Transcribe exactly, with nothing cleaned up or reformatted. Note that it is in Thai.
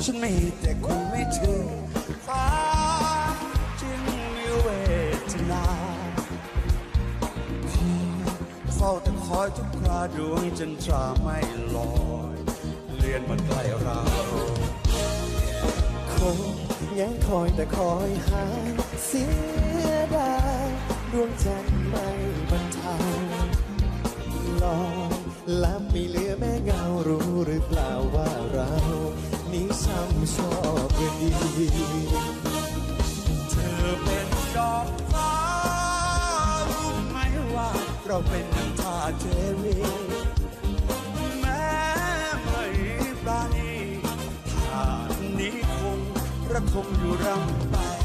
ฉันมีแต่คุณไม่ถึงความจริงมีเวทนาเฝ้าแต่คอยทุกคราดวงจันทราไม่ลอยเลื่อนมาใกล้เราคงยังคอยแต่คอยหาเสียดายดวงจันทร์ไม่บรรเทาลองลับไม่เหลือแม่เงารู้หรือเปล่าว่าเรานี้ซ้ำชอบเรื่องดีเธอเป็นดอกฟ้ารู้ไหมว่าเราเป็นน้ำตาเจรีแม้ไม่ปราณีชาตินี้คงระคงอยู่รำไป